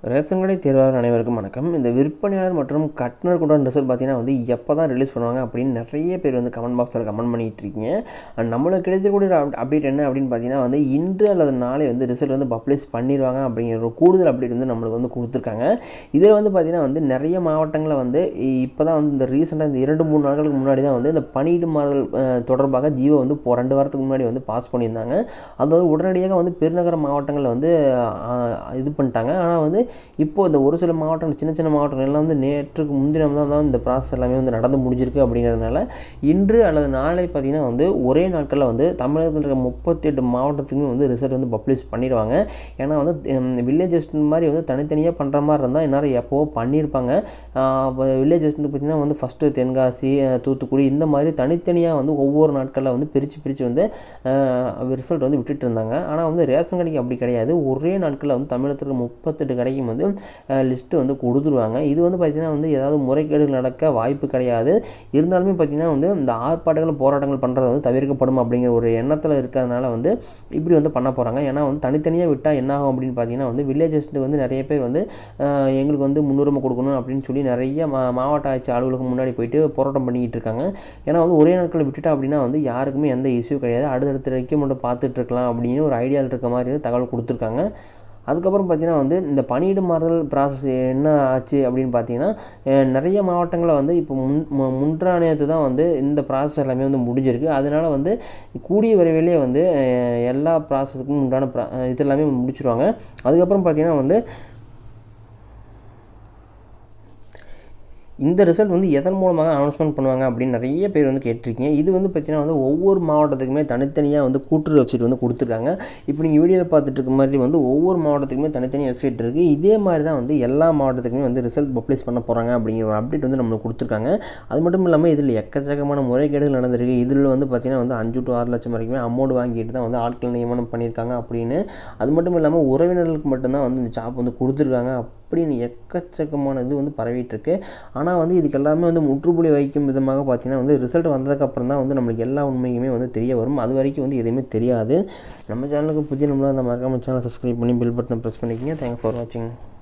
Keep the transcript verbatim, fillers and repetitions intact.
Ration கடை தேர்வாளர் அனைவருக்கும் வணக்கம். இந்த விற்பனையாளர் மற்றும் கட்டணர் உண்டான ரிசல்ட் பார்த்தீங்கன்னா வந்து எப்போ தான் ரிலீஸ் பண்ணுவாங்க அப்படின்னு நிறைய பேர் வந்து கமெண்ட் பாக்ஸில் கமெண்ட் பண்ணிகிட்டு இருக்கீங்க. அண்ட் நம்மளுக்கு கிடைக்கக்கூடிய அப்டேட் என்ன அப்படின்னு பார்த்தீங்கன்னா வந்து இன்று அல்லது நாளை வந்து ரிசல்ட் வந்து பப்ளிஷ் பண்ணிடுவாங்க அப்படிங்கிற ஒரு கூடுதல் அப்டேட் வந்து நம்மளுக்கு வந்து கொடுத்துருக்காங்க. இதில் வந்து பார்த்திங்கன்னா வந்து நிறைய மாவட்டங்களில் வந்து இப்போ தான் வந்து இந்த ரீசெண்டாக இந்த இரண்டு மூணு நாட்களுக்கு முன்னாடி தான் வந்து இந்த பணியிட மாறுதல் தொடர்பாக ஜியோ வந்து இப்போ ரெண்டு வாரத்துக்கு முன்னாடி வந்து பாஸ் பண்ணியிருந்தாங்க. அதாவது உடனடியாக வந்து பெருநகர மாவட்டங்களில் வந்து இது பண்ணிட்டாங்க. ஆனால் வந்து இப்போது இந்த ஒரு சில மாவட்டங்கள் சின்ன சின்ன மாவட்டங்கள் எல்லாம் வந்து நேற்றுக்கு முன்தினம் தான் தான் இந்த ப்ராசஸ் எல்லாமே வந்து நடந்து முடிஞ்சிருக்கு. அப்படிங்கிறதுனால இன்று அல்லது நாளை பார்த்திங்கன்னா வந்து ஒரே நாட்களில் வந்து தமிழகத்தில் இருக்க முப்பத்தி எட்டு மாவட்டத்துக்குமே வந்து ரிசல்ட் வந்து பப்ளிஷ் பண்ணிடுவாங்க. ஏன்னா வந்து வில்லேஜ் அசிஸ்டன்ட் மாதிரி வந்து தனித்தனியாக பண்ணுற மாதிரி இருந்தால் எந்நேரம் எப்போவோ பண்ணியிருப்பாங்க. வில்லேஜ் அசிஸ்டன்ட் பார்த்திங்கன்னா வந்து ஃபஸ்ட்டு தென்காசி, தூத்துக்குடி இந்த மாதிரி தனித்தனியாக வந்து ஒவ்வொரு நாட்களில் வந்து பிரித்து பிரித்து வந்து ரிசல்ட் வந்து விட்டுட்டு இருந்தாங்க. ஆனால் வந்து ரேஷன் கடைக்கு அப்படி கிடையாது. ஒரே நாட்களில் வந்து தமிழகத்தில் முப்பத்தெட்டு கடைக்கும் வந்து லிஸ்ட்டு வந்து கொடுத்துருவாங்க. இது வந்து பார்த்திங்கன்னா வந்து ஏதாவது முறைகேடுகள் நடக்க வாய்ப்பு கிடையாது. இருந்தாலுமே பார்த்திங்கன்னா வந்து இந்த ஆர்ப்பாட்டங்கள் போராட்டங்கள் பண்ணுறது வந்து தவிர்க்கப்படும் அப்படிங்கிற ஒரு எண்ணத்தில் இருக்கிறதுனால வந்து இப்படி வந்து பண்ண போகிறாங்க. ஏன்னா வந்து தனித்தனியாக விட்டால் என்ன ஆகும் அப்படின்னு பார்த்திங்கன்னா வந்து வில்லேஜ் அசிஸ்டன்ட் வந்து நிறைய பேர் வந்து எங்களுக்கு வந்து முன்னுரிமை கொடுக்கணும் அப்படின்னு சொல்லி நிறைய மா மாவட்ட ஆட்சி அலுவலகம் முன்னாடி போயிட்டு போராட்டம் பண்ணிக்கிட்டு இருக்காங்க. ஏன்னா வந்து ஒரே நாட்களில் விட்டுட்டா அப்படின்னா வந்து யாருக்குமே எந்த இஷ்யூ கிடையாது. அடுத்தடுத்த வரைக்கும் மட்டும் பார்த்துட்டு இருக்கலாம் அப்படின்னு ஒரு ஐடியாவில் இருக்க மாதிரி தகவல் கொடுத்துருக்காங்க. அதுக்கப்புறம் பார்த்திங்கன்னா வந்து இந்த பணியிட மாறுதல் ப்ராசஸ் என்ன ஆச்சு அப்படின்னு பார்த்தீங்கன்னா நிறைய மாவட்டங்களில் வந்து இப்போ முன் முன்றாணையத்து தான் வந்து இந்த ப்ராசஸ் எல்லாமே வந்து முடிஞ்சிருக்கு. அதனால் வந்து கூடிய விரைவிலே வந்து எல்லா ப்ராசஸுக்கும் உண்டான ப்ரா இது எல்லாமே முடிச்சிருவாங்க. அதுக்கப்புறம் பார்த்திங்கன்னா வந்து இந்த ரிசல்ட் வந்து எதன் மூலமாக அனௌன்ஸ்மெண்ட் பண்ணுவாங்க அப்படின்னு நிறைய பேர் வந்து கேட்டிருக்கீங்க. இது வந்து பார்த்திங்கன்னா வந்து ஒவ்வொரு மாவட்டத்துக்குமே தனித்தனியாக வந்து கூட்டுறவு வெப்சைட் வந்து கொடுத்துருக்காங்க. இப்போ நீங்கள் வீடியோவில் பார்த்துட்டு இருக்க மாதிரி வந்து ஒவ்வொரு மாவட்டத்துக்குமே தனித்தனி வெப்சைட் இருக்குது. இதே மாதிரி தான் வந்து எல்லா மாவட்டத்துக்குமே வந்து ரிசல்ட் பப்ளிஷ் பண்ண போகிறாங்க அப்படிங்கிற ஒரு அப்டேட் வந்து நம்மளுக்கு கொடுத்துருக்காங்க. அது மட்டும் இல்லாமல் இதில் எக்கச்சக்கமான முறைகேடுகள் நடந்திருக்கு. இதில் வந்து பார்த்திங்கன்னா வந்து அஞ்சு டு ஆறு லட்சம் வரைக்குமே அமௌண்ட் வாங்கிட்டு தான் வந்து ஆட்கள் நியமனம் பண்ணியிருக்காங்க அப்படின்னு. அது மட்டும் இல்லாமல் உறவினர்களுக்கு மட்டும்தான் வந்து இந்த ஜாப் வந்து கொடுத்துருக்காங்க அப்படின்னு எக்கச்சக்கமான இது வந்து பரவிட்டுருக்கு. ஆனால் வந்து இதுக்கு எல்லாமே வந்து முற்றுப்புள்ளி வைக்கும் விதமாக பார்த்திங்கன்னா வந்து ரிசல்ட் வந்ததுக்கப்புறம் தான் வந்து நம்மளுக்கு எல்லா உண்மையுமே வந்து தெரிய வரும். அது வரைக்கும் வந்து எதுவுமே தெரியாது. நம்ம சேனலுக்கு புதிய நம்மளாக அந்த மறக்காம சேனலை சப்ஸ்கிரைப் பண்ணி பெல் பட்டனை ப்ரெஸ் பண்ணிக்கோங்க. தேங்க்ஸ் ஃபார் வாட்சிங்.